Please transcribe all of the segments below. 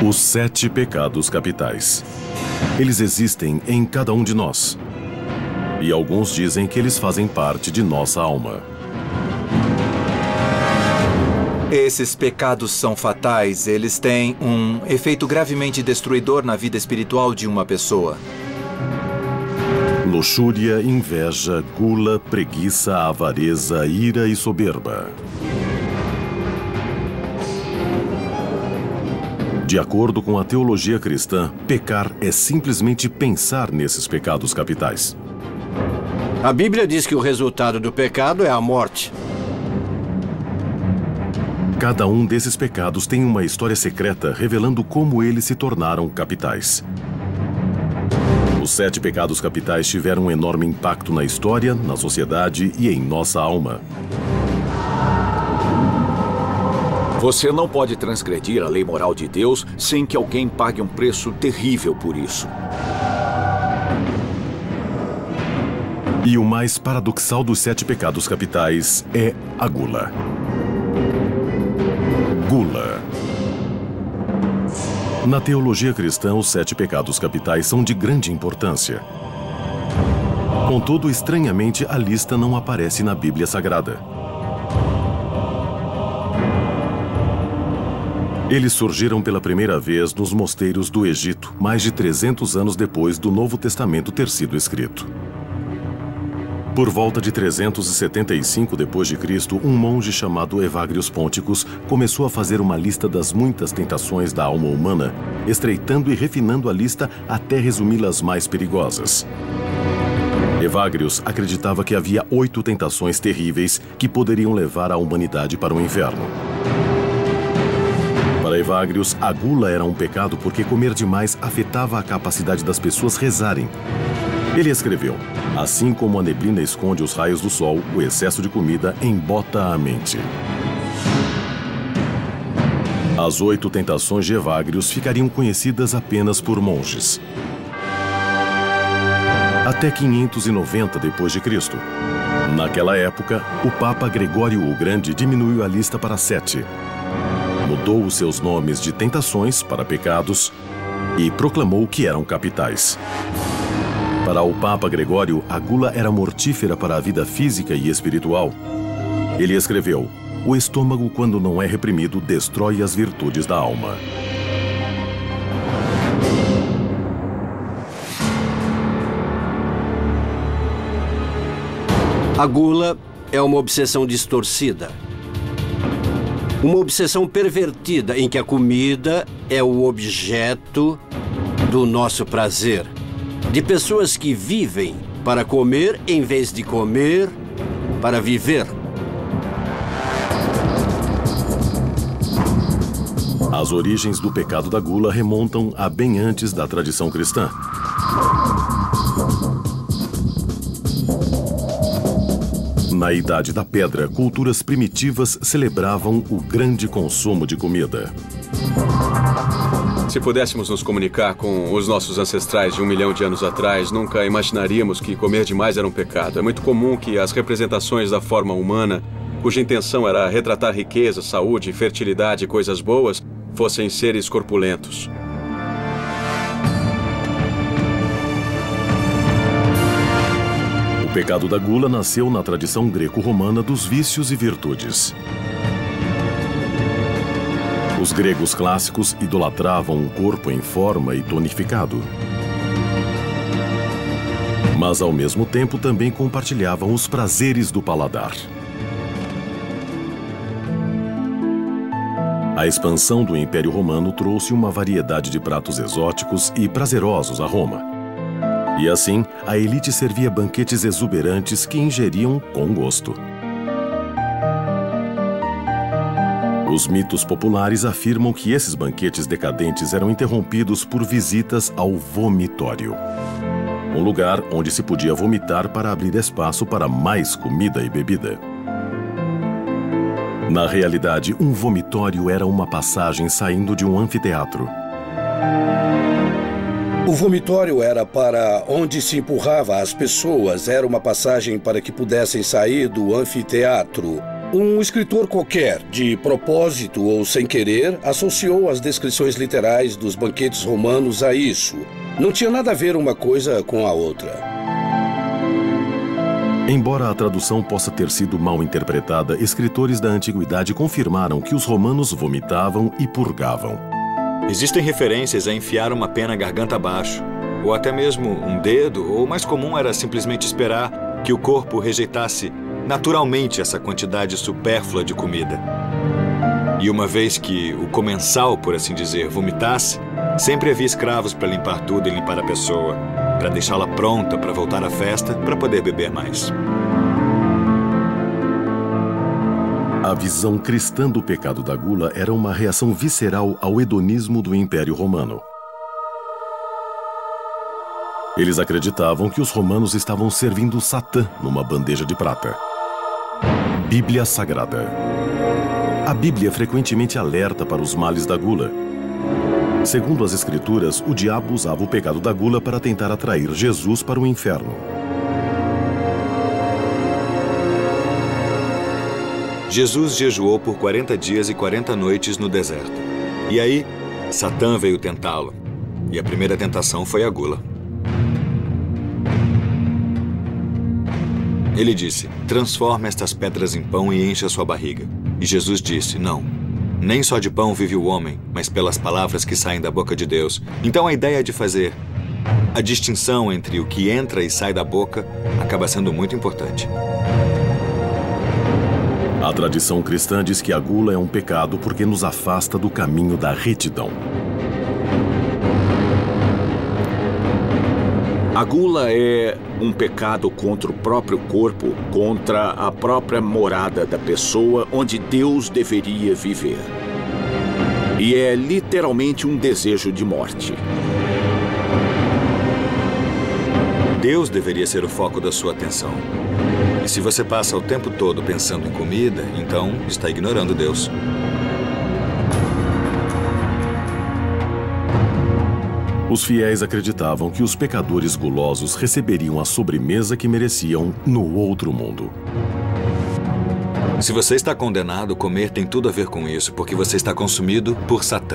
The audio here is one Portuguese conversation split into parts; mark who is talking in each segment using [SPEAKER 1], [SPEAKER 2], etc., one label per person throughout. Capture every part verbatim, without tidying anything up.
[SPEAKER 1] Os sete pecados capitais. Eles existem em cada um de nós. E alguns dizem que eles fazem parte de nossa alma.
[SPEAKER 2] Esses pecados são fatais. Eles têm um efeito gravemente destruidor na vida espiritual de uma pessoa.
[SPEAKER 1] Luxúria, inveja, gula, preguiça, avareza, ira e soberba. De acordo com a teologia cristã, pecar é simplesmente pensar nesses pecados capitais.
[SPEAKER 3] A Bíblia diz que o resultado do pecado é a morte.
[SPEAKER 1] Cada um desses pecados tem uma história secreta revelando como eles se tornaram capitais. Os sete pecados capitais tiveram um enorme impacto na história, na sociedade e em nossa alma.
[SPEAKER 4] Você não pode transgredir a lei moral de Deus sem que alguém pague um preço terrível por isso.
[SPEAKER 1] E o mais paradoxal dos sete pecados capitais é a gula. Gula. Na teologia cristã, os sete pecados capitais são de grande importância. Contudo, estranhamente, a lista não aparece na Bíblia Sagrada. Eles surgiram pela primeira vez nos mosteiros do Egito, mais de trezentos anos depois do Novo Testamento ter sido escrito. Por volta de trezentos e setenta e cinco depois de Cristo, um monge chamado Evagrius Ponticus começou a fazer uma lista das muitas tentações da alma humana, estreitando e refinando a lista até resumi-las mais perigosas. Evagrius acreditava que havia oito tentações terríveis que poderiam levar a humanidade para o inferno. Para Evagrius, a gula era um pecado porque comer demais afetava a capacidade das pessoas rezarem. Ele escreveu: assim como a neblina esconde os raios do sol, o excesso de comida embota a mente. As oito tentações de Evagrius ficariam conhecidas apenas por monges. Até quinhentos e noventa depois de Cristo. Naquela época, o Papa Gregório o Grande diminuiu a lista para sete. Mudou os seus nomes de tentações para pecados e proclamou que eram capitais. Para o Papa Gregório, a gula era mortífera para a vida física e espiritual. Ele escreveu: o estômago, quando não é reprimido, destrói as virtudes da alma.
[SPEAKER 3] A gula é uma obsessão distorcida. Uma obsessão pervertida em que a comida é o objeto do nosso prazer. De pessoas que vivem para comer em vez de comer para viver.
[SPEAKER 1] As origens do pecado da gula remontam a bem antes da tradição cristã. Na Idade da Pedra, culturas primitivas celebravam o grande consumo de comida.
[SPEAKER 5] Se pudéssemos nos comunicar com os nossos ancestrais de um milhão de anos atrás, nunca imaginaríamos que comer demais era um pecado. É muito comum que as representações da forma humana, cuja intenção era retratar riqueza, saúde, fertilidade e coisas boas, fossem seres corpulentos.
[SPEAKER 1] O pecado da gula nasceu na tradição greco-romana dos vícios e virtudes. Os gregos clássicos idolatravam um corpo em forma e tonificado. Mas, ao mesmo tempo, também compartilhavam os prazeres do paladar. A expansão do Império Romano trouxe uma variedade de pratos exóticos e prazerosos a Roma. E assim, a elite servia banquetes exuberantes que ingeriam com gosto. Os mitos populares afirmam que esses banquetes decadentes eram interrompidos por visitas ao vomitório. Um lugar onde se podia vomitar para abrir espaço para mais comida e bebida. Na realidade, um vomitório era uma passagem saindo de um anfiteatro.
[SPEAKER 6] O vomitório era para onde se empurrava as pessoas, era uma passagem para que pudessem sair do anfiteatro. Um escritor qualquer, de propósito ou sem querer, associou as descrições literais dos banquetes romanos a isso. Não tinha nada a ver uma coisa com a outra.
[SPEAKER 1] Embora a tradução possa ter sido mal interpretada, escritores da antiguidade confirmaram que os romanos vomitavam e purgavam.
[SPEAKER 2] Existem referências a enfiar uma pena garganta abaixo, ou até mesmo um dedo, ou o mais comum era simplesmente esperar que o corpo rejeitasse naturalmente essa quantidade supérflua de comida. E uma vez que o comensal, por assim dizer, vomitasse, sempre havia escravos para limpar tudo e limpar a pessoa, para deixá-la pronta para voltar à festa, para poder beber mais.
[SPEAKER 1] A visão cristã do pecado da gula era uma reação visceral ao hedonismo do Império Romano. Eles acreditavam que os romanos estavam servindo Satã numa bandeja de prata. Bíblia Sagrada. A Bíblia frequentemente alerta para os males da gula. Segundo as Escrituras, o diabo usava o pecado da gula para tentar atrair Jesus para o inferno.
[SPEAKER 2] Jesus jejuou por quarenta dias e quarenta noites no deserto. E aí, Satã veio tentá-lo. E a primeira tentação foi a gula. Ele disse, transforma estas pedras em pão e encha sua barriga. E Jesus disse, não, nem só de pão vive o homem, mas pelas palavras que saem da boca de Deus. Então a ideia de fazer a distinção entre o que entra e sai da boca acaba sendo muito importante.
[SPEAKER 1] A tradição cristã diz que a gula é um pecado porque nos afasta do caminho da retidão.
[SPEAKER 4] A gula é um pecado contra o próprio corpo, contra a própria morada da pessoa onde Deus deveria viver. E é literalmente um desejo de morte.
[SPEAKER 2] Deus deveria ser o foco da sua atenção. E se você passa o tempo todo pensando em comida, então está ignorando Deus.
[SPEAKER 1] Os fiéis acreditavam que os pecadores gulosos receberiam a sobremesa que mereciam no outro mundo.
[SPEAKER 2] Se você está condenado, comer tem tudo a ver com isso, porque você está consumido por Satã.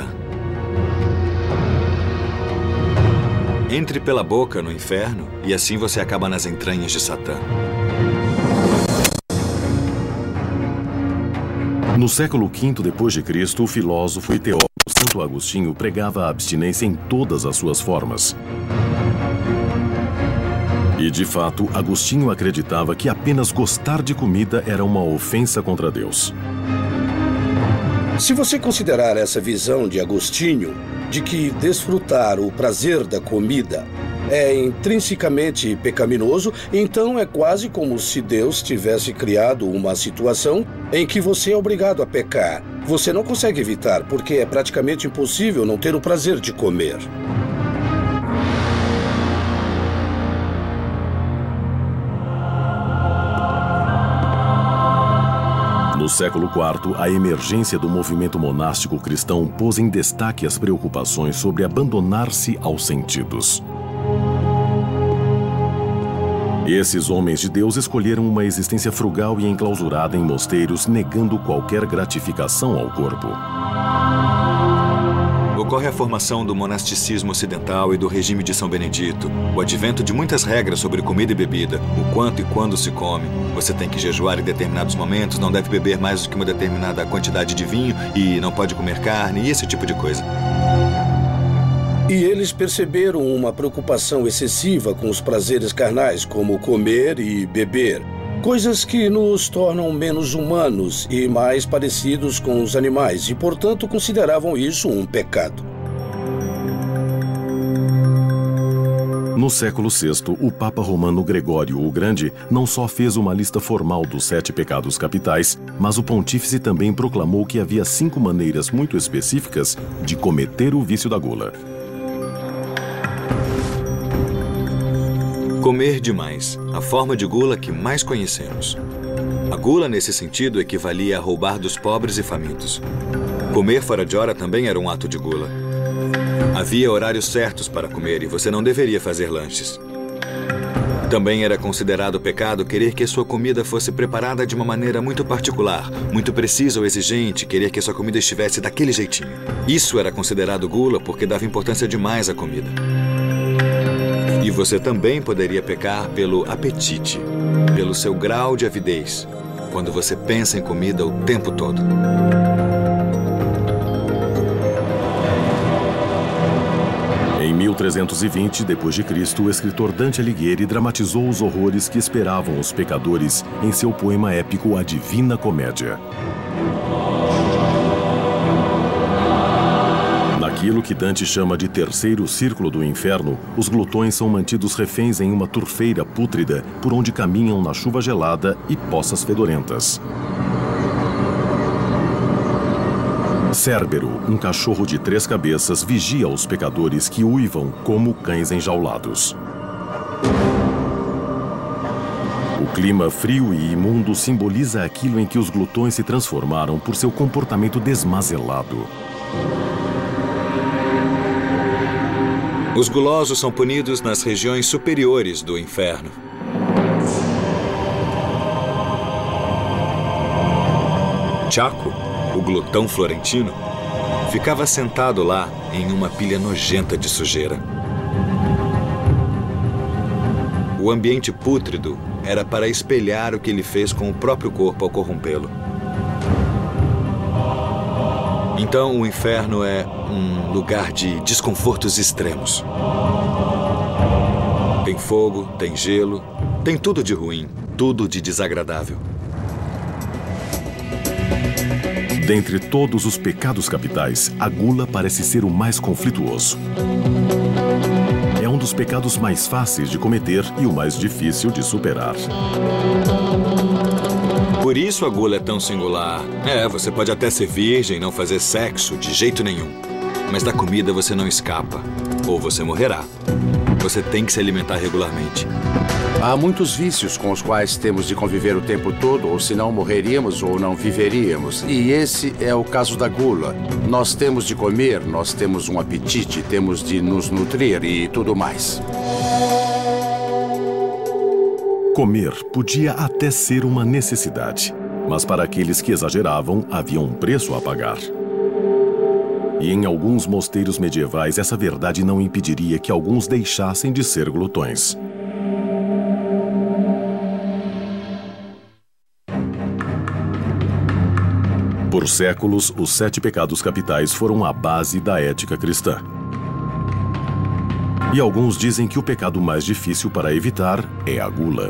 [SPEAKER 2] Entre pela boca no inferno e assim você acaba nas entranhas de Satã.
[SPEAKER 1] No século quinto depois de Cristo, o filósofo e teólogo Santo Agostinho pregava a abstinência em todas as suas formas. E, de fato, Agostinho acreditava que apenas gostar de comida era uma ofensa contra Deus.
[SPEAKER 6] Se você considerar essa visão de Agostinho, de que desfrutar o prazer da comida é intrinsecamente pecaminoso, então é quase como se Deus tivesse criado uma situação em que você é obrigado a pecar. Você não consegue evitar, porque é praticamente impossível não ter o prazer de comer.
[SPEAKER 1] No século quarto, a emergência do movimento monástico cristão pôs em destaque as preocupações sobre abandonar-se aos sentidos. Esses homens de Deus escolheram uma existência frugal e enclausurada em mosteiros, negando qualquer gratificação ao corpo.
[SPEAKER 2] Ocorre a formação do monasticismo ocidental e do regime de São Benedito, o advento de muitas regras sobre comida e bebida, o quanto e quando se come. Você tem que jejuar em determinados momentos, não deve beber mais do que uma determinada quantidade de vinho e não pode comer carne e esse tipo de coisa.
[SPEAKER 6] E eles perceberam uma preocupação excessiva com os prazeres carnais, como comer e beber. Coisas que nos tornam menos humanos e mais parecidos com os animais, e, portanto, consideravam isso um pecado.
[SPEAKER 1] No século sexto, o Papa Romano Gregório o Grande não só fez uma lista formal dos sete pecados capitais, mas o pontífice também proclamou que havia cinco maneiras muito específicas de cometer o vício da gula.
[SPEAKER 2] Comer demais, a forma de gula que mais conhecemos. A gula, nesse sentido, equivalia a roubar dos pobres e famintos. Comer fora de hora também era um ato de gula. Havia horários certos para comer e você não deveria fazer lanches. Também era considerado pecado querer que a sua comida fosse preparada de uma maneira muito particular, muito precisa ou exigente, querer que a sua comida estivesse daquele jeitinho. Isso era considerado gula porque dava importância demais à comida. E você também poderia pecar pelo apetite, pelo seu grau de avidez, quando você pensa em comida o tempo todo.
[SPEAKER 1] Em mil trezentos e vinte depois de Cristo, o escritor Dante Alighieri dramatizou os horrores que esperavam os pecadores em seu poema épico A Divina Comédia. Naquilo que Dante chama de terceiro círculo do inferno, os glutões são mantidos reféns em uma turfeira pútrida por onde caminham na chuva gelada e poças fedorentas. Cérbero, um cachorro de três cabeças, vigia os pecadores que uivam como cães enjaulados. O clima frio e imundo simboliza aquilo em que os glutões se transformaram por seu comportamento desmazelado.
[SPEAKER 2] Os gulosos são punidos nas regiões superiores do inferno. Chaco, o glutão florentino, ficava sentado lá em uma pilha nojenta de sujeira. O ambiente pútrido era para espelhar o que ele fez com o próprio corpo ao corrompê-lo. Então, o inferno é um lugar de desconfortos extremos. Tem fogo, tem gelo, tem tudo de ruim, tudo de desagradável.
[SPEAKER 1] Dentre todos os pecados capitais, a gula parece ser o mais conflituoso. É um dos pecados mais fáceis de cometer e o mais difícil de superar.
[SPEAKER 2] Por isso a gula é tão singular. É, você pode até ser virgem e não fazer sexo de jeito nenhum. Mas da comida você não escapa. Ou você morrerá. Você tem que se alimentar regularmente.
[SPEAKER 7] Há muitos vícios com os quais temos de conviver o tempo todo, ou senão morreríamos ou não viveríamos. E esse é o caso da gula. Nós temos de comer, nós temos um apetite, temos de nos nutrir e tudo mais.
[SPEAKER 1] Comer podia até ser uma necessidade, mas para aqueles que exageravam, havia um preço a pagar. E em alguns mosteiros medievais, essa verdade não impediria que alguns deixassem de ser glutões. Por séculos, os sete pecados capitais foram a base da ética cristã. E alguns dizem que o pecado mais difícil para evitar é a gula.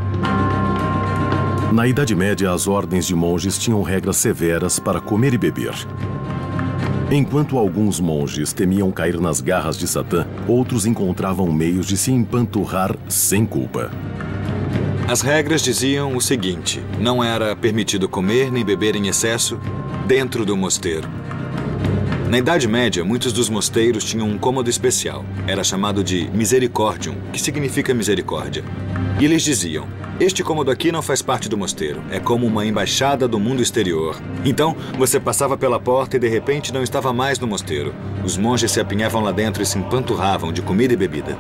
[SPEAKER 1] Na Idade Média, as ordens de monges tinham regras severas para comer e beber. Enquanto alguns monges temiam cair nas garras de Satã, outros encontravam meios de se empanturrar sem culpa.
[SPEAKER 2] As regras diziam o seguinte: não era permitido comer nem beber em excesso dentro do mosteiro. Na Idade Média, muitos dos mosteiros tinham um cômodo especial. Era chamado de misericordium, que significa misericórdia. E eles diziam: este cômodo aqui não faz parte do mosteiro. É como uma embaixada do mundo exterior. Então, você passava pela porta e de repente não estava mais no mosteiro. Os monges se apinhavam lá dentro e se empanturravam de comida e bebida.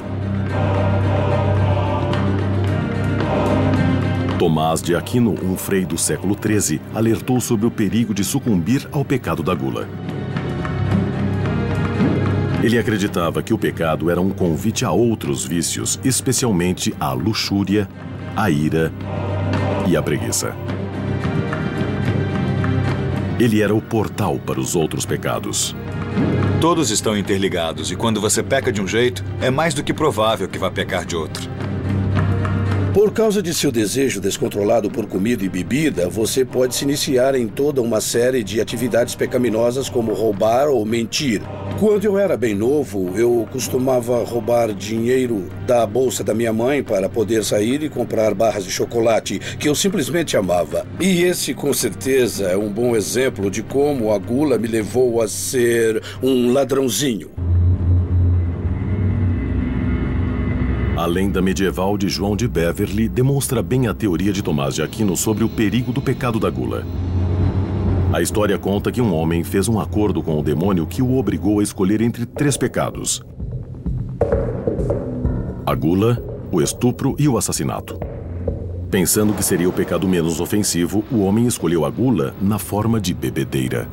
[SPEAKER 1] Tomás de Aquino, um frei do século treze, alertou sobre o perigo de sucumbir ao pecado da gula. Ele acreditava que o pecado era um convite a outros vícios, especialmente a luxúria, a ira e a preguiça. Ele era o portal para os outros pecados.
[SPEAKER 2] Todos estão interligados e quando você peca de um jeito, é mais do que provável que vá pecar de outro.
[SPEAKER 6] Por causa de seu desejo descontrolado por comida e bebida, você pode se iniciar em toda uma série de atividades pecaminosas como roubar ou mentir. Quando eu era bem novo, eu costumava roubar dinheiro da bolsa da minha mãe para poder sair e comprar barras de chocolate, que eu simplesmente amava. E esse, com certeza, é um bom exemplo de como a gula me levou a ser um ladrãozinho.
[SPEAKER 1] A lenda medieval de João de Beverly demonstra bem a teoria de Tomás de Aquino sobre o perigo do pecado da gula. A história conta que um homem fez um acordo com o demônio que o obrigou a escolher entre três pecados: a gula, o estupro e o assassinato. Pensando que seria o pecado menos ofensivo, o homem escolheu a gula na forma de bebedeira.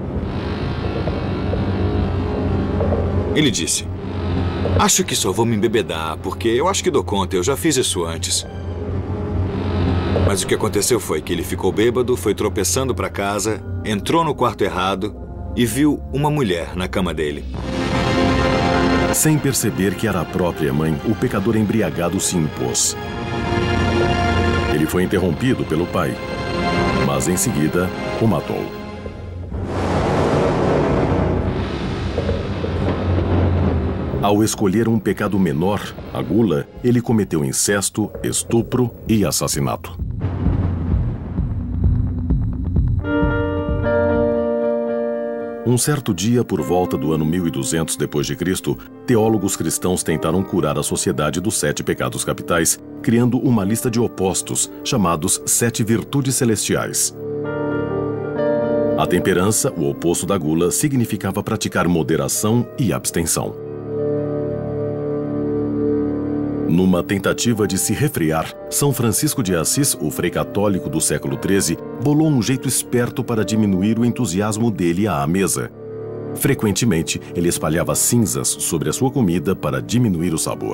[SPEAKER 2] Ele disse: acho que só vou me embebedar, porque eu acho que dou conta, eu já fiz isso antes. Mas o que aconteceu foi que ele ficou bêbado, foi tropeçando para casa, entrou no quarto errado e viu uma mulher na cama dele.
[SPEAKER 1] Sem perceber que era a própria mãe, o pecador embriagado se impôs. Ele foi interrompido pelo pai, mas em seguida o matou. Ao escolher um pecado menor, a gula, ele cometeu incesto, estupro e assassinato. Um certo dia, por volta do ano mil e duzentos depois de Cristo, teólogos cristãos tentaram curar a sociedade dos sete pecados capitais, criando uma lista de opostos, chamados Sete Virtudes Celestiais. A temperança, o oposto da gula, significava praticar moderação e abstenção. Numa tentativa de se refrear, São Francisco de Assis, o frei católico do século treze, bolou um jeito esperto para diminuir o entusiasmo dele à mesa. Frequentemente, ele espalhava cinzas sobre a sua comida para diminuir o sabor.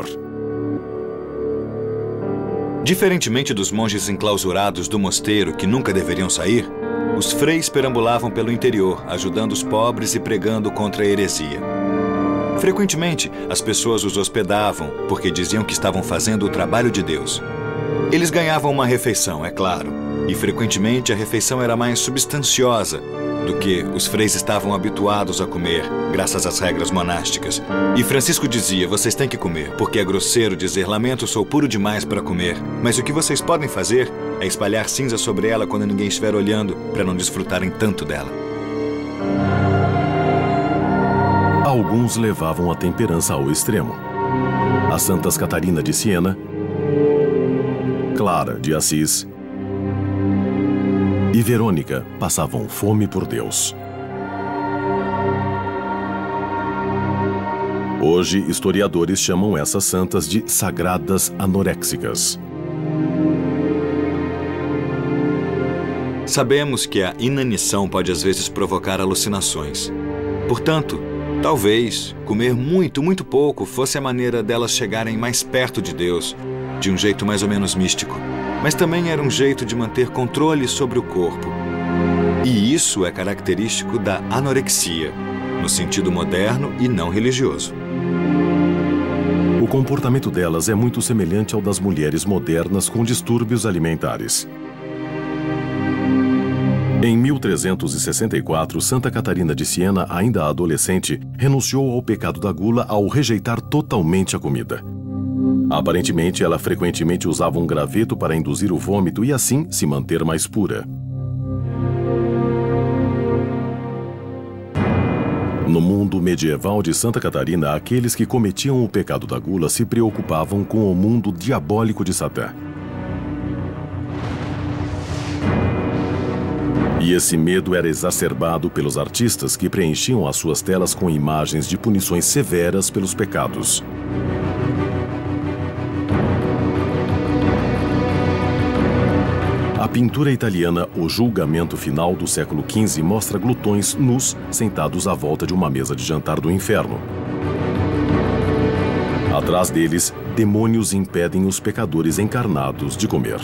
[SPEAKER 2] Diferentemente dos monges enclausurados do mosteiro que nunca deveriam sair, os freis perambulavam pelo interior, ajudando os pobres e pregando contra a heresia. Frequentemente, as pessoas os hospedavam porque diziam que estavam fazendo o trabalho de Deus. Eles ganhavam uma refeição, é claro, e frequentemente a refeição era mais substanciosa do que os freis estavam habituados a comer, graças às regras monásticas. E Francisco dizia: vocês têm que comer, porque é grosseiro dizer lamento, sou puro demais para comer. Mas o que vocês podem fazer é espalhar cinza sobre ela quando ninguém estiver olhando, para não desfrutarem tanto dela.
[SPEAKER 1] Alguns levavam a temperança ao extremo. As santas Catarina de Siena, Clara de Assis e Verônica passavam fome por Deus. Hoje, historiadores chamam essas santas de sagradas anoréxicas.
[SPEAKER 2] Sabemos que a inanição pode às vezes provocar alucinações. Portanto, talvez comer muito, muito pouco fosse a maneira delas chegarem mais perto de Deus, de um jeito mais ou menos místico. Mas também era um jeito de manter controle sobre o corpo. E isso é característico da anorexia, no sentido moderno e não religioso.
[SPEAKER 1] O comportamento delas é muito semelhante ao das mulheres modernas com distúrbios alimentares. Em mil trezentos e sessenta e quatro, Santa Catarina de Siena, ainda adolescente, renunciou ao pecado da gula ao rejeitar totalmente a comida. Aparentemente, ela frequentemente usava um graveto para induzir o vômito e assim se manter mais pura. No mundo medieval de Santa Catarina, aqueles que cometiam o pecado da gula se preocupavam com o mundo diabólico de Satã. E esse medo era exacerbado pelos artistas que preenchiam as suas telas com imagens de punições severas pelos pecados. A pintura italiana O Julgamento Final do século quinze mostra glutões nus sentados à volta de uma mesa de jantar do inferno. Atrás deles, demônios impedem os pecadores encarnados de comer.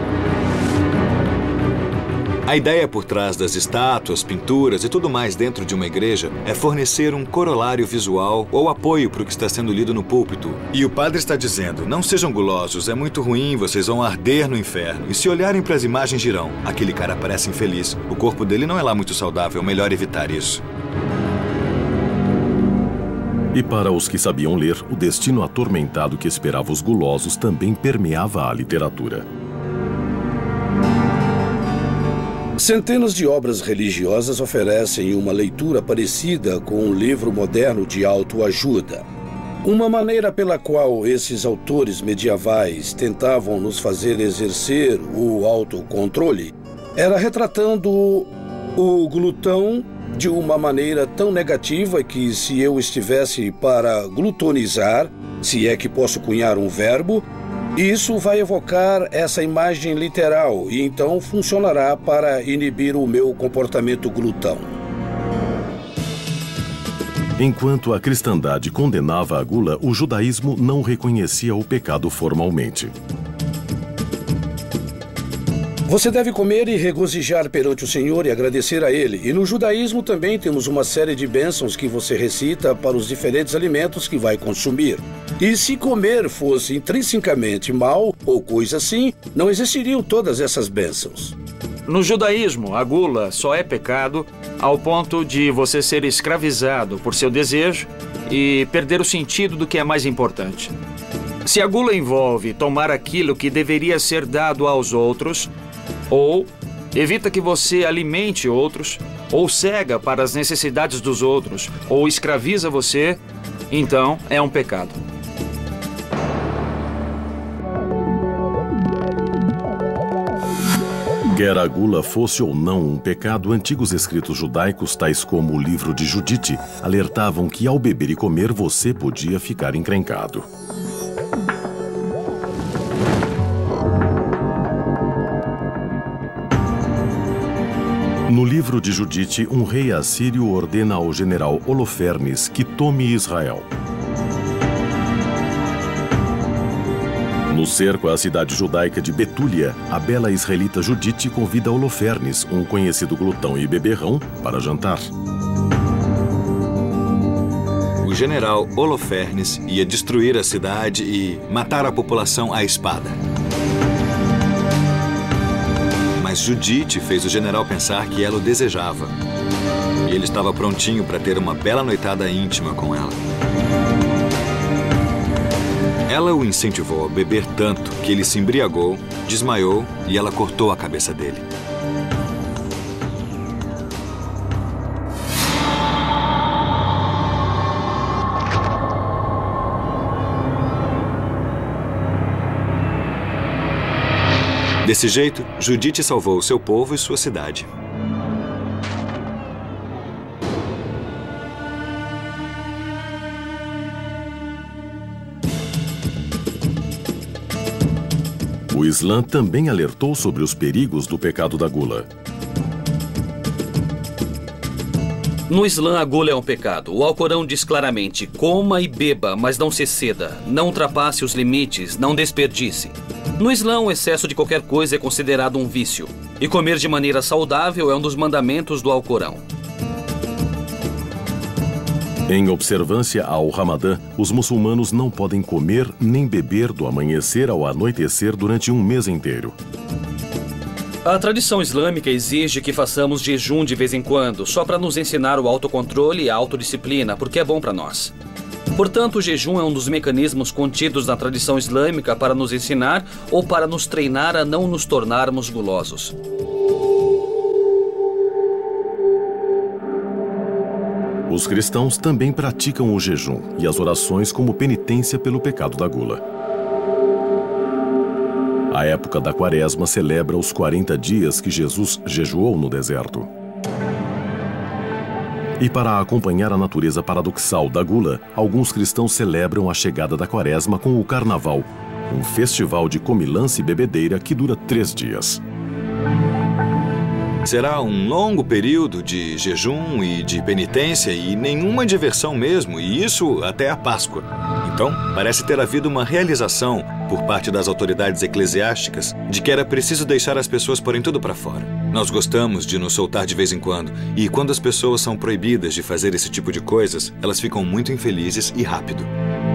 [SPEAKER 2] A ideia por trás das estátuas, pinturas e tudo mais dentro de uma igreja é fornecer um corolário visual ou apoio para o que está sendo lido no púlpito. E o padre está dizendo: não sejam gulosos, é muito ruim, vocês vão arder no inferno. E se olharem para as imagens dirão: aquele cara parece infeliz, o corpo dele não é lá muito saudável, melhor evitar isso.
[SPEAKER 1] E para os que sabiam ler, o destino atormentado que esperava os gulosos também permeava a literatura.
[SPEAKER 6] Centenas de obras religiosas oferecem uma leitura parecida com um livro moderno de autoajuda. Uma maneira pela qual esses autores medievais tentavam nos fazer exercer o autocontrole era retratando o glutão de uma maneira tão negativa que, se eu estivesse para glutonizar, se é que posso cunhar um verbo, Isso vai evocar essa imagem literal e então funcionará para inibir o meu comportamento glutão.
[SPEAKER 1] Enquanto a cristandade condenava a gula, o judaísmo não reconhecia o pecado formalmente.
[SPEAKER 6] Você deve comer e regozijar perante o Senhor e agradecer a Ele. E no judaísmo também temos uma série de bênçãos que você recita para os diferentes alimentos que vai consumir. E se comer fosse intrinsecamente mal ou coisa assim, não existiriam todas essas bênçãos.
[SPEAKER 8] No judaísmo, a gula só é pecado ao ponto de você ser escravizado por seu desejo e perder o sentido do que é mais importante. Se a gula envolve tomar aquilo que deveria ser dado aos outros, ou evita que você alimente outros, ou cega para as necessidades dos outros, ou escraviza você, então é um pecado.
[SPEAKER 1] Quer a gula fosse ou não um pecado, antigos escritos judaicos, tais como o livro de Judite, alertavam que ao beber e comer você podia ficar encrencado. No livro de Judite, um rei assírio ordena ao general Holofernes que tome Israel. No cerco à cidade judaica de Betúlia, a bela israelita Judite convida Holofernes, um conhecido glutão e beberrão, para jantar.
[SPEAKER 2] O general Holofernes ia destruir a cidade e matar a população à espada. Mas Judite fez o general pensar que ela o desejava. E ele estava prontinho para ter uma bela noitada íntima com ela. Ela o incentivou a beber tanto que ele se embriagou, desmaiou e ela cortou a cabeça dele. Desse jeito, Judite salvou seu povo e sua cidade.
[SPEAKER 1] O Islã também alertou sobre os perigos do pecado da gula.
[SPEAKER 9] No Islã, a gula é um pecado. O Alcorão diz claramente: coma e beba, mas não se exceda. Não ultrapasse os limites, não desperdice. No Islã, o excesso de qualquer coisa é considerado um vício. E comer de maneira saudável é um dos mandamentos do Alcorão.
[SPEAKER 1] Em observância ao Ramadã, os muçulmanos não podem comer nem beber do amanhecer ao anoitecer durante um mês inteiro.
[SPEAKER 9] A tradição islâmica exige que façamos jejum de vez em quando, só para nos ensinar o autocontrole e a autodisciplina, porque é bom para nós. Portanto, o jejum é um dos mecanismos contidos na tradição islâmica para nos ensinar ou para nos treinar a não nos tornarmos gulosos.
[SPEAKER 1] Os cristãos também praticam o jejum e as orações como penitência pelo pecado da gula. A época da Quaresma celebra os quarenta dias que Jesus jejuou no deserto. E para acompanhar a natureza paradoxal da gula, alguns cristãos celebram a chegada da Quaresma com o Carnaval, um festival de comilança e bebedeira que dura três dias.
[SPEAKER 2] Será um longo período de jejum e de penitência e nenhuma diversão mesmo, e isso até a Páscoa. Então, parece ter havido uma realização por parte das autoridades eclesiásticas de que era preciso deixar as pessoas porem tudo para fora. Nós gostamos de nos soltar de vez em quando, e quando as pessoas são proibidas de fazer esse tipo de coisas, elas ficam muito infelizes e rápido.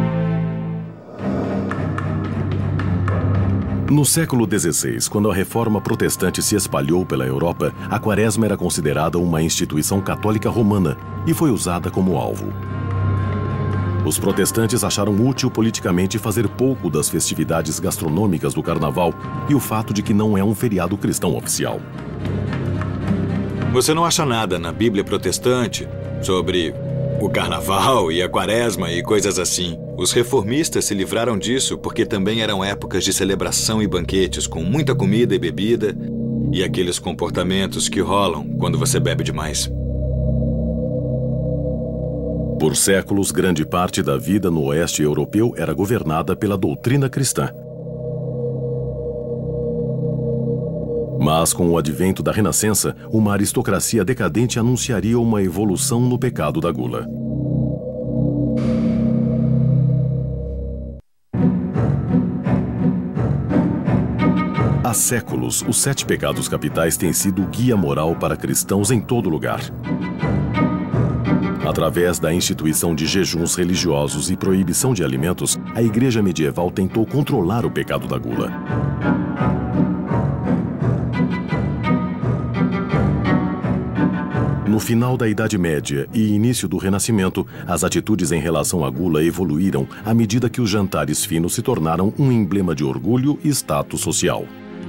[SPEAKER 1] No século dezesseis, quando a reforma protestante se espalhou pela Europa, a Quaresma era considerada uma instituição católica romana e foi usada como alvo. Os protestantes acharam útil politicamente fazer pouco das festividades gastronômicas do Carnaval e o fato de que não é um feriado cristão oficial.
[SPEAKER 2] Você não acha nada na Bíblia protestante sobre o Carnaval e a Quaresma e coisas assim. Os reformistas se livraram disso porque também eram épocas de celebração e banquetes com muita comida e bebida e aqueles comportamentos que rolam quando você bebe demais.
[SPEAKER 1] Por séculos, grande parte da vida no oeste europeu era governada pela doutrina cristã. Mas com o advento da Renascença, uma aristocracia decadente anunciaria uma evolução no pecado da gula. Há séculos, os sete pecados capitais têm sido guia moral para cristãos em todo lugar. Através da instituição de jejuns religiosos e proibição de alimentos, a Igreja medieval tentou controlar o pecado da gula. No final da Idade Média e início do Renascimento, as atitudes em relação à gula evoluíram à medida que os jantares finos se tornaram um emblema de orgulho e status social.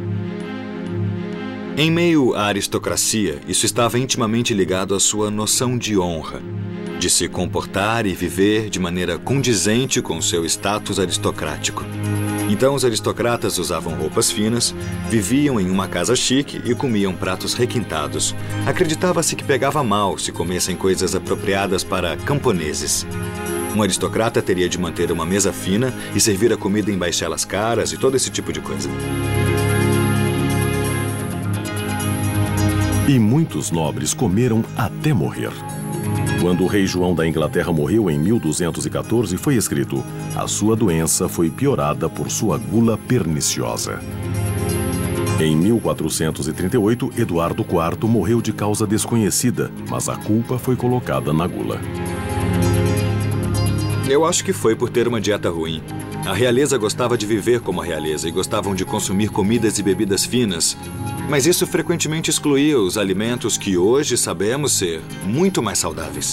[SPEAKER 2] Em meio à aristocracia, isso estava intimamente ligado à sua noção de honra, de se comportar e viver de maneira condizente com seu status aristocrático. Então, os aristocratas usavam roupas finas, viviam em uma casa chique e comiam pratos requintados. Acreditava-se que pegava mal se comessem coisas apropriadas para camponeses. Um aristocrata teria de manter uma mesa fina e servir a comida em baixelas caras e todo esse tipo de coisa.
[SPEAKER 1] E muitos nobres comeram até morrer. Quando o rei João da Inglaterra morreu em mil duzentos e quatorze, foi escrito: a sua doença foi piorada por sua gula perniciosa. Em mil quatrocentos e trinta e oito, Eduardo quarto morreu de causa desconhecida, mas a culpa foi colocada na gula.
[SPEAKER 2] Eu acho que foi por ter uma dieta ruim. A realeza gostava de viver como a realeza e gostavam de consumir comidas e bebidas finas, mas isso frequentemente excluía os alimentos que hoje sabemos ser muito mais saudáveis.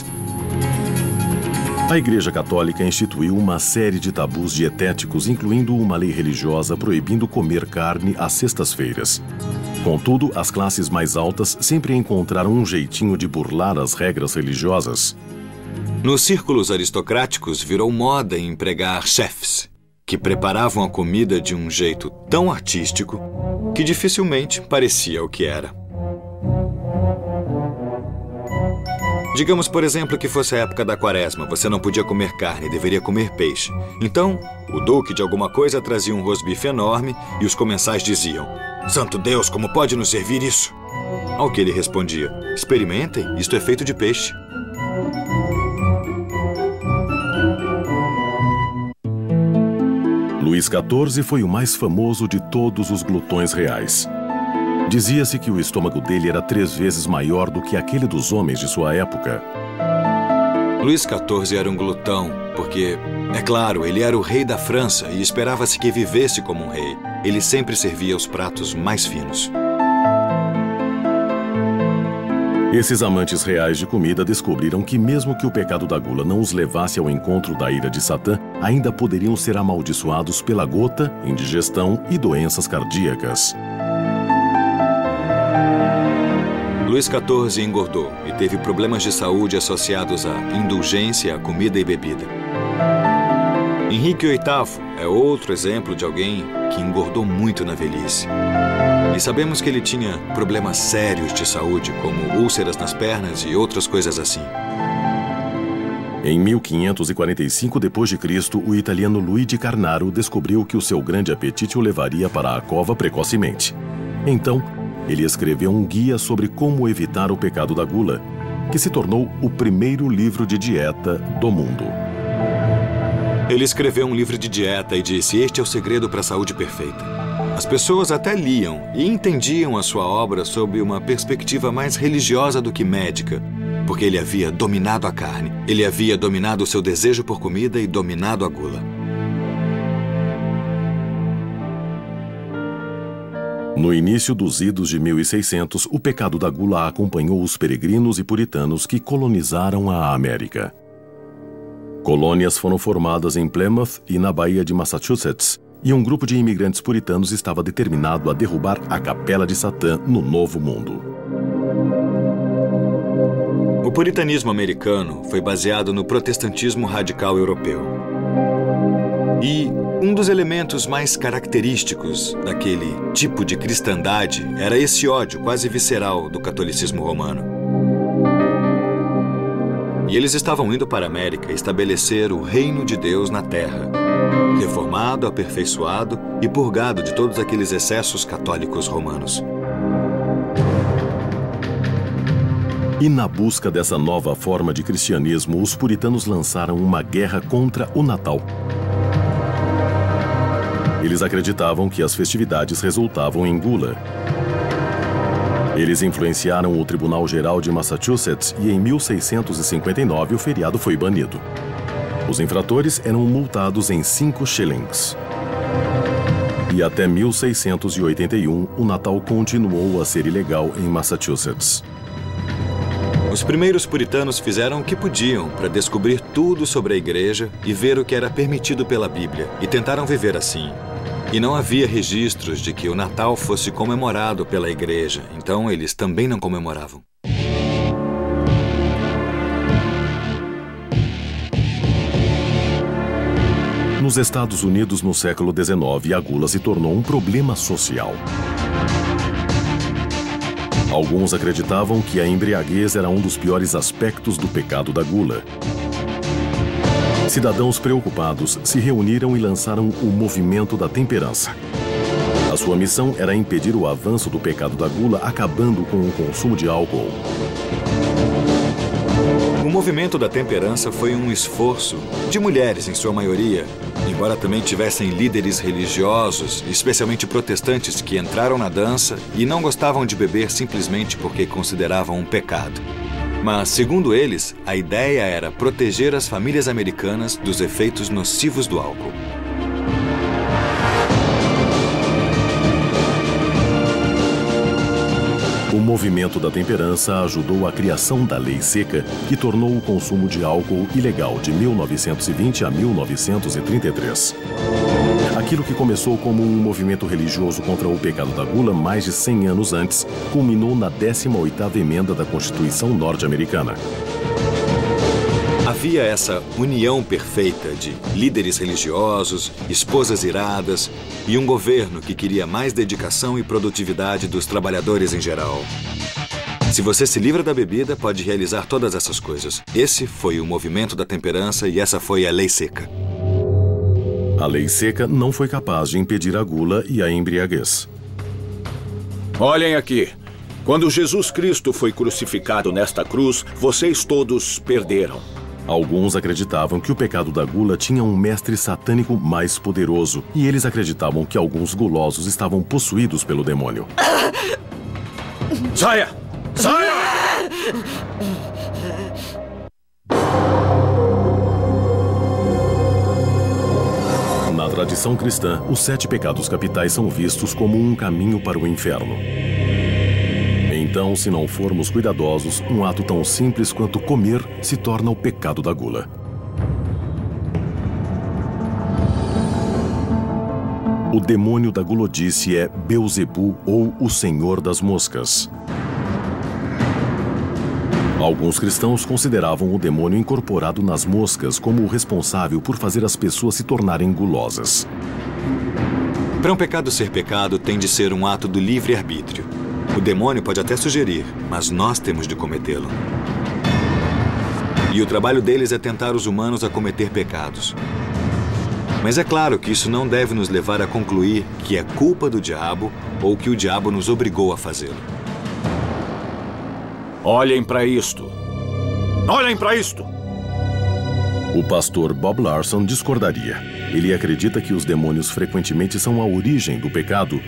[SPEAKER 1] A Igreja Católica instituiu uma série de tabus dietéticos, incluindo uma lei religiosa proibindo comer carne às sextas-feiras. Contudo, as classes mais altas sempre encontraram um jeitinho de burlar as regras religiosas.
[SPEAKER 2] Nos círculos aristocráticos, virou moda empregar chefes, que preparavam a comida de um jeito tão artístico que dificilmente parecia o que era. Digamos, por exemplo, que fosse a época da quaresma, você não podia comer carne, deveria comer peixe. Então, o duque de alguma coisa trazia um rosbife enorme e os comensais diziam: "Santo Deus, como pode nos servir isso?" Ao que ele respondia: "Experimentem, isto é feito de peixe."
[SPEAKER 1] Luís quatorze foi o mais famoso de todos os glutões reais. Dizia-se que o estômago dele era três vezes maior do que aquele dos homens de sua época.
[SPEAKER 2] Luís quatorze era um glutão, porque, é claro, ele era o rei da França e esperava-se que vivesse como um rei. Ele sempre servia os pratos mais finos.
[SPEAKER 1] Esses amantes reais de comida descobriram que mesmo que o pecado da gula não os levasse ao encontro da ira de Satã, ainda poderiam ser amaldiçoados pela gota, indigestão e doenças cardíacas.
[SPEAKER 2] Luís quatorze engordou e teve problemas de saúde associados à indulgência à comida e bebida. Henrique oitavo é outro exemplo de alguém que engordou muito na velhice. E sabemos que ele tinha problemas sérios de saúde, como úlceras nas pernas e outras coisas assim.
[SPEAKER 1] Em mil quinhentos e quarenta e cinco depois de Cristo, o italiano Luigi Carnaro descobriu que o seu grande apetite o levaria para a cova precocemente. Então, ele escreveu um guia sobre como evitar o pecado da gula, que se tornou o primeiro livro de dieta do mundo.
[SPEAKER 2] Ele escreveu um livro de dieta e disse: "Este é o segredo para a saúde perfeita." As pessoas até liam e entendiam a sua obra sob uma perspectiva mais religiosa do que médica, porque ele havia dominado a carne, ele havia dominado o seu desejo por comida e dominado a gula.
[SPEAKER 1] No início dos idos de mil e seiscentos, o pecado da gula acompanhou os peregrinos e puritanos que colonizaram a América. Colônias foram formadas em Plymouth e na Baía de Massachusetts, e um grupo de imigrantes puritanos estava determinado a derrubar a Capela de Satã no Novo Mundo.
[SPEAKER 2] O puritanismo americano foi baseado no protestantismo radical europeu. E um dos elementos mais característicos daquele tipo de cristandade era esse ódio quase visceral do catolicismo romano. E eles estavam indo para a América estabelecer o reino de Deus na terra, reformado, aperfeiçoado e purgado de todos aqueles excessos católicos romanos.
[SPEAKER 1] E na busca dessa nova forma de cristianismo, os puritanos lançaram uma guerra contra o Natal. Eles acreditavam que as festividades resultavam em gula. Eles influenciaram o Tribunal Geral de Massachusetts e em mil seiscentos e cinquenta e nove o feriado foi banido. Os infratores eram multados em cinco shillings. E até mil seiscentos e oitenta e um, o Natal continuou a ser ilegal em Massachusetts.
[SPEAKER 2] Os primeiros puritanos fizeram o que podiam para descobrir tudo sobre a igreja e ver o que era permitido pela Bíblia, e tentaram viver assim. E não havia registros de que o Natal fosse comemorado pela igreja, então eles também não comemoravam.
[SPEAKER 1] Nos Estados Unidos, no século dezenove, a gula se tornou um problema social. Alguns acreditavam que a embriaguez era um dos piores aspectos do pecado da gula. Cidadãos preocupados se reuniram e lançaram o Movimento da Temperança. A sua missão era impedir o avanço do pecado da gula, acabando com o consumo de álcool.
[SPEAKER 2] O Movimento da Temperança foi um esforço de mulheres, em sua maioria, embora também tivessem líderes religiosos, especialmente protestantes, que entraram na dança e não gostavam de beber simplesmente porque consideravam um pecado. Mas, segundo eles, a ideia era proteger as famílias americanas dos efeitos nocivos do álcool.
[SPEAKER 1] O Movimento da Temperança ajudou a criação da Lei Seca, que tornou o consumo de álcool ilegal de mil novecentos e vinte a mil novecentos e trinta e três. Aquilo que começou como um movimento religioso contra o pecado da gula mais de cem anos antes, culminou na décima oitava emenda da Constituição norte-americana.
[SPEAKER 2] Havia essa união perfeita de líderes religiosos, esposas iradas e um governo que queria mais dedicação e produtividade dos trabalhadores em geral. Se você se livra da bebida, pode realizar todas essas coisas. Esse foi o Movimento da Temperança e essa foi a Lei Seca.
[SPEAKER 1] A Lei Seca não foi capaz de impedir a gula e a embriaguez.
[SPEAKER 4] Olhem aqui. Quando Jesus Cristo foi crucificado nesta cruz, vocês todos perderam.
[SPEAKER 1] Alguns acreditavam que o pecado da gula tinha um mestre satânico mais poderoso, e eles acreditavam que alguns gulosos estavam possuídos pelo demônio.
[SPEAKER 4] Saia! Saia!
[SPEAKER 1] Na tradição cristã, os sete pecados capitais são vistos como um caminho para o inferno. Então, se não formos cuidadosos, um ato tão simples quanto comer se torna o pecado da gula. O demônio da gulodice é Beelzebu, ou o Senhor das Moscas. Alguns cristãos consideravam o demônio incorporado nas moscas como o responsável por fazer as pessoas se tornarem gulosas.
[SPEAKER 2] Para um pecado ser pecado, tem de ser um ato do livre-arbítrio. O demônio pode até sugerir, mas nós temos de cometê-lo. E o trabalho deles é tentar os humanos a cometer pecados. Mas é claro que isso não deve nos levar a concluir que é culpa do diabo ou que o diabo nos obrigou a fazê-lo.
[SPEAKER 4] Olhem para isto. Olhem para isto!
[SPEAKER 1] O pastor Bob Larson discordaria. Ele acredita que os demônios frequentemente são a origem do pecado,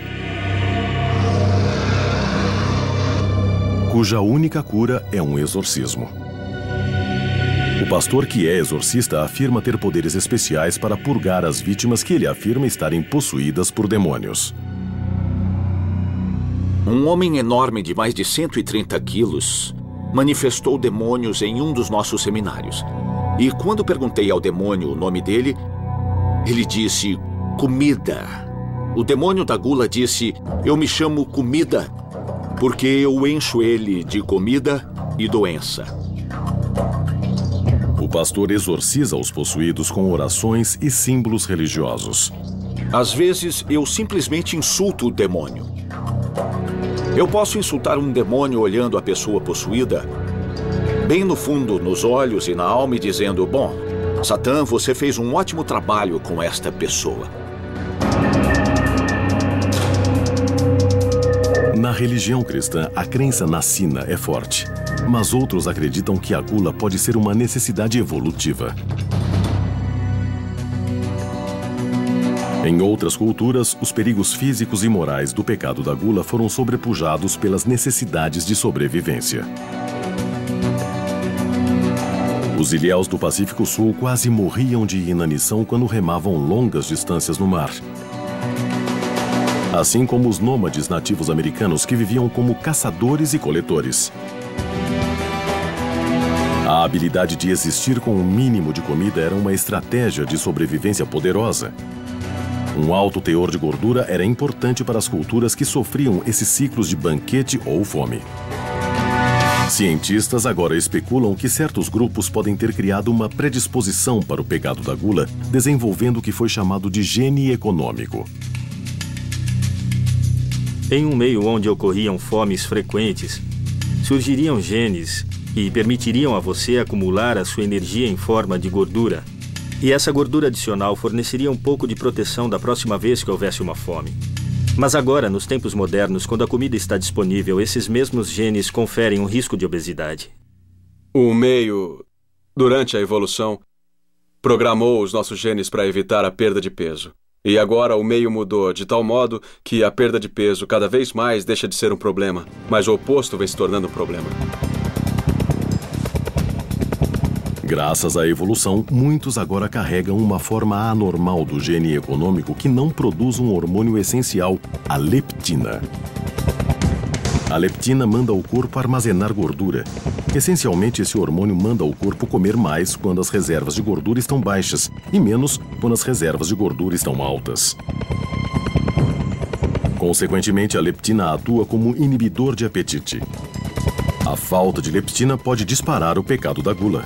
[SPEAKER 1] cuja única cura é um exorcismo. O pastor que é exorcista afirma ter poderes especiais para purgar as vítimas que ele afirma estarem possuídas por demônios.
[SPEAKER 4] Um homem enorme de mais de cento e trinta quilos manifestou demônios em um dos nossos seminários. E quando perguntei ao demônio o nome dele, ele disse comida. O demônio da gula disse: eu me chamo comida porque eu encho ele de comida e doença.
[SPEAKER 1] O pastor exorciza os possuídos com orações e símbolos religiosos.
[SPEAKER 4] Às vezes, eu simplesmente insulto o demônio. Eu posso insultar um demônio olhando a pessoa possuída bem no fundo, nos olhos e na alma, e dizendo: bom, Satã, você fez um ótimo trabalho com esta pessoa.
[SPEAKER 1] Na religião cristã, a crença na sina é forte. mas outros acreditam que a gula pode ser uma necessidade evolutiva. Em outras culturas, os perigos físicos e morais do pecado da gula foram sobrepujados pelas necessidades de sobrevivência. Os ilhéus do Pacífico Sul quase morriam de inanição quando remavam longas distâncias no mar. Assim como os nômades nativos americanos que viviam como caçadores e coletores. A habilidade de existir com o mínimo de comida era uma estratégia de sobrevivência poderosa. Um alto teor de gordura era importante para as culturas que sofriam esses ciclos de banquete ou fome. Cientistas agora especulam que certos grupos podem ter criado uma predisposição para o pecado da gula, desenvolvendo o que foi chamado de gene econômico.
[SPEAKER 10] Em um meio onde ocorriam fomes frequentes, surgiriam genes que permitiriam a você acumular a sua energia em forma de gordura. E essa gordura adicional forneceria um pouco de proteção da próxima vez que houvesse uma fome. Mas agora, nos tempos modernos, quando a comida está disponível, esses mesmos genes conferem um risco de obesidade.
[SPEAKER 5] O meio, durante a evolução, programou os nossos genes para evitar a perda de peso. E agora o meio mudou de tal modo que a perda de peso cada vez mais deixa de ser um problema, mas o oposto vem se tornando um problema.
[SPEAKER 1] Graças à evolução, muitos agora carregam uma forma anormal do gene econômico que não produz um hormônio essencial, a leptina. A leptina manda o corpo armazenar gordura. Essencialmente, esse hormônio manda o corpo comer mais quando as reservas de gordura estão baixas e menos quando as reservas de gordura estão altas. Consequentemente, a leptina atua como inibidor de apetite. A falta de leptina pode disparar o pecado da gula.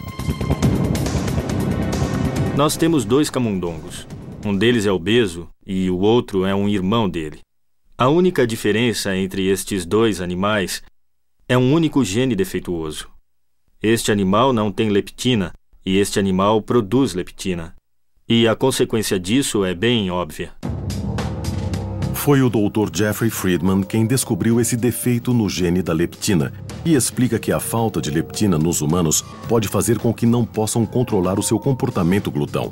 [SPEAKER 10] Nós temos dois camundongos. Um deles é obeso e o outro é um irmão dele. A única diferença entre estes dois animais é um único gene defeituoso. Este animal não tem leptina e este animal produz leptina. E a consequência disso é bem óbvia.
[SPEAKER 1] Foi o doutor Jeffrey Friedman quem descobriu esse defeito no gene da leptina e explica que a falta de leptina nos humanos pode fazer com que não possam controlar o seu comportamento glutão.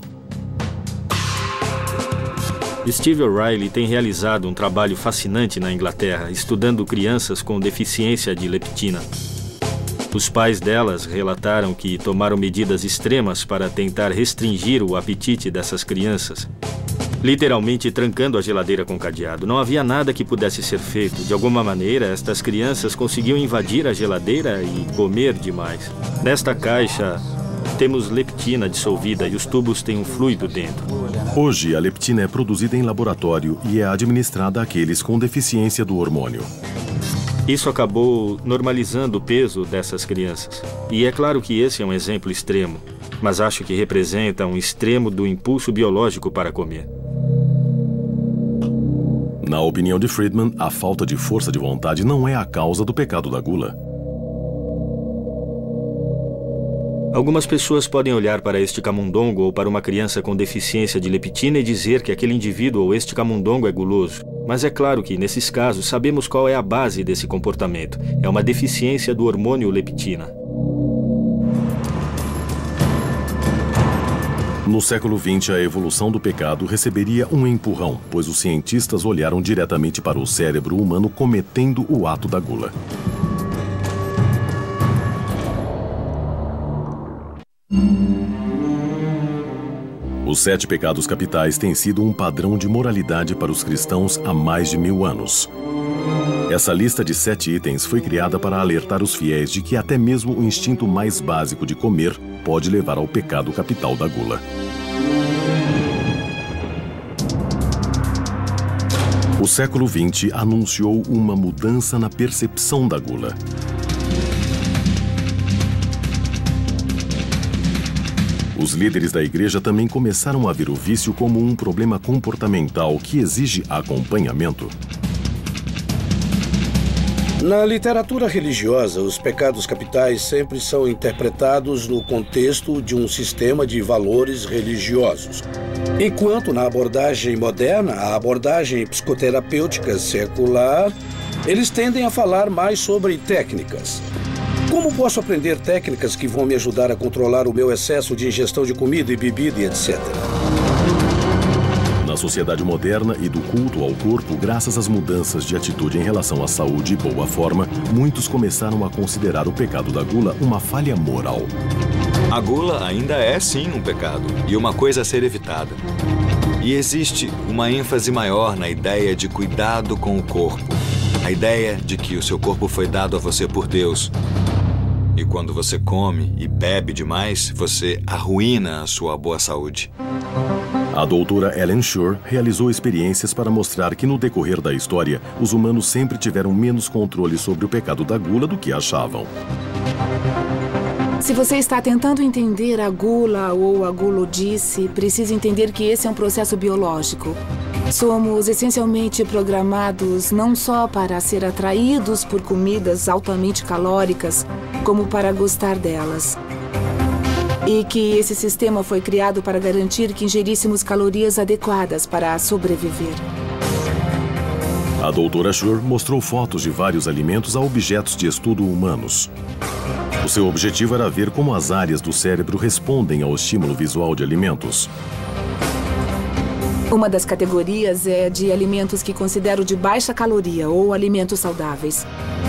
[SPEAKER 10] Steve O'Reilly tem realizado um trabalho fascinante na Inglaterra, estudando crianças com deficiência de leptina. Os pais delas relataram que tomaram medidas extremas para tentar restringir o apetite dessas crianças, literalmente trancando a geladeira com cadeado. Não havia nada que pudesse ser feito. De alguma maneira, estas crianças conseguiam invadir a geladeira e comer demais. Nesta caixa, temos leptina dissolvida e os tubos têm um fluido dentro.
[SPEAKER 1] Hoje, a leptina é produzida em laboratório e é administrada àqueles com deficiência do hormônio.
[SPEAKER 10] Isso acabou normalizando o peso dessas crianças. E é claro que esse é um exemplo extremo, mas acho que representa um extremo do impulso biológico para comer.
[SPEAKER 1] Na opinião de Friedman, a falta de força de vontade não é a causa do pecado da gula.
[SPEAKER 10] Algumas pessoas podem olhar para este camundongo ou para uma criança com deficiência de leptina e dizer que aquele indivíduo ou este camundongo é guloso. Mas é claro que, nesses casos, sabemos qual é a base desse comportamento. É uma deficiência do hormônio leptina.
[SPEAKER 1] No século vinte, a evolução do pecado receberia um empurrão, pois os cientistas olharam diretamente para o cérebro humano cometendo o ato da gula. Os sete pecados capitais têm sido um padrão de moralidade para os cristãos há mais de mil anos. Essa lista de sete itens foi criada para alertar os fiéis de que até mesmo o instinto mais básico de comer pode levar ao pecado capital da gula. O século vinte anunciou uma mudança na percepção da gula. Os líderes da igreja também começaram a ver o vício como um problema comportamental que exige acompanhamento.
[SPEAKER 6] Na literatura religiosa, os pecados capitais sempre são interpretados no contexto de um sistema de valores religiosos. Enquanto na abordagem moderna, a abordagem psicoterapêutica secular, eles tendem a falar mais sobre técnicas. Como posso aprender técnicas que vão me ajudar a controlar o meu excesso de ingestão de comida e bebida e etcétera?
[SPEAKER 1] Na sociedade moderna e do culto ao corpo, graças às mudanças de atitude em relação à saúde e boa forma, muitos começaram a considerar o pecado da gula uma falha moral.
[SPEAKER 2] A gula ainda é, sim, um pecado e uma coisa a ser evitada. E existe uma ênfase maior na ideia de cuidado com o corpo. A ideia de que o seu corpo foi dado a você por Deus. E quando você come e bebe demais, você arruína a sua boa saúde.
[SPEAKER 1] A doutora Ellen Shore realizou experiências para mostrar que no decorrer da história, os humanos sempre tiveram menos controle sobre o pecado da gula do que achavam.
[SPEAKER 11] Se você está tentando entender a gula ou a gulodice, precisa entender que esse é um processo biológico. Somos essencialmente programados não só para ser atraídos por comidas altamente calóricas, como para gostar delas. E que esse sistema foi criado para garantir que ingeríssemos calorias adequadas para sobreviver.
[SPEAKER 1] A doutora Shore mostrou fotos de vários alimentos a objetos de estudo humanos. O seu objetivo era ver como as áreas do cérebro respondem ao estímulo visual de alimentos.
[SPEAKER 11] Uma das categorias é de alimentos que considero de baixa caloria ou alimentos saudáveis.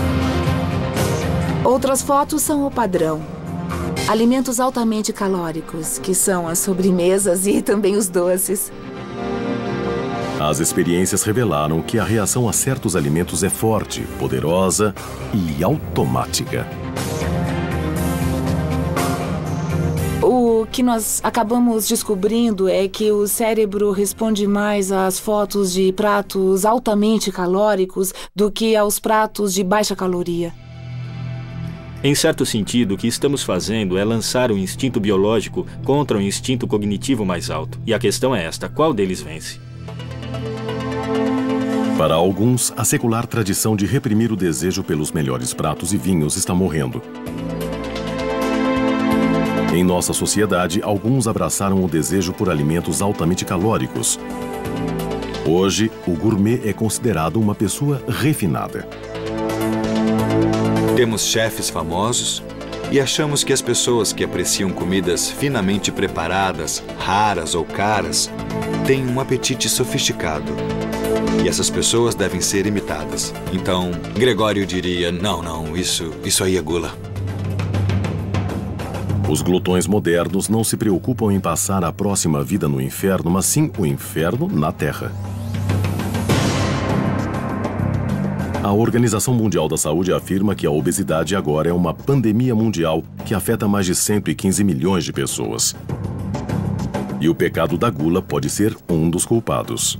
[SPEAKER 11] Outras fotos são o padrão. Alimentos altamente calóricos, que são as sobremesas e também os doces.
[SPEAKER 1] As experiências revelaram que a reação a certos alimentos é forte, poderosa e automática.
[SPEAKER 11] O que nós acabamos descobrindo é que o cérebro responde mais às fotos de pratos altamente calóricos do que aos pratos de baixa caloria.
[SPEAKER 10] Em certo sentido, o que estamos fazendo é lançar o instinto biológico contra o instinto cognitivo mais alto. E a questão é esta: qual deles vence?
[SPEAKER 1] Para alguns, a secular tradição de reprimir o desejo pelos melhores pratos e vinhos está morrendo. Em nossa sociedade, alguns abraçaram o desejo por alimentos altamente calóricos. Hoje, o gourmet é considerado uma pessoa refinada.
[SPEAKER 2] Temos chefes famosos e achamos que as pessoas que apreciam comidas finamente preparadas, raras ou caras, têm um apetite sofisticado. E essas pessoas devem ser imitadas. Então, Gregório diria, não, não, isso, isso aí é gula.
[SPEAKER 1] Os glutões modernos não se preocupam em passar a próxima vida no inferno, mas sim o inferno na Terra. A Organização Mundial da Saúde afirma que a obesidade agora é uma pandemia mundial que afeta mais de cento e quinze milhões de pessoas. E o pecado da gula pode ser um dos culpados.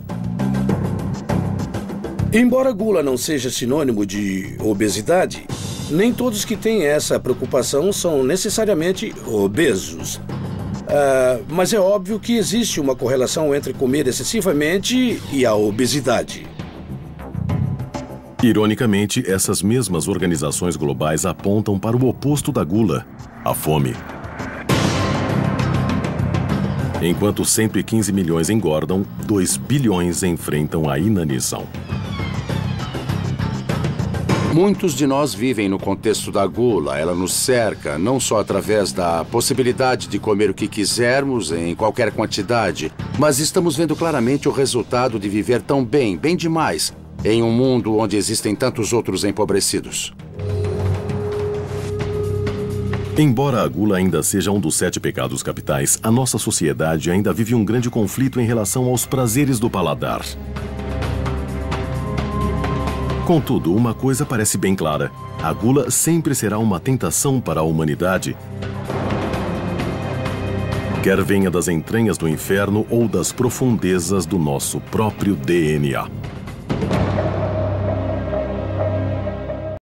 [SPEAKER 6] Embora gula não seja sinônimo de obesidade, nem todos que têm essa preocupação são necessariamente obesos. Uh, mas é óbvio que existe uma correlação entre comer excessivamente e a obesidade.
[SPEAKER 1] Ironicamente, essas mesmas organizações globais apontam para o oposto da gula, a fome. Enquanto cento e quinze milhões engordam, dois bilhões enfrentam a inanição.
[SPEAKER 7] Muitos de nós vivem no contexto da gula. Ela nos cerca, não só através da possibilidade de comer o que quisermos em qualquer quantidade, mas estamos vendo claramente o resultado de viver tão bem, bem demais, em um mundo onde existem tantos outros empobrecidos.
[SPEAKER 1] Embora a gula ainda seja um dos sete pecados capitais, a nossa sociedade ainda vive um grande conflito em relação aos prazeres do paladar. Contudo, uma coisa parece bem clara: a gula sempre será uma tentação para a humanidade, quer venha das entranhas do inferno ou das profundezas do nosso próprio D N A.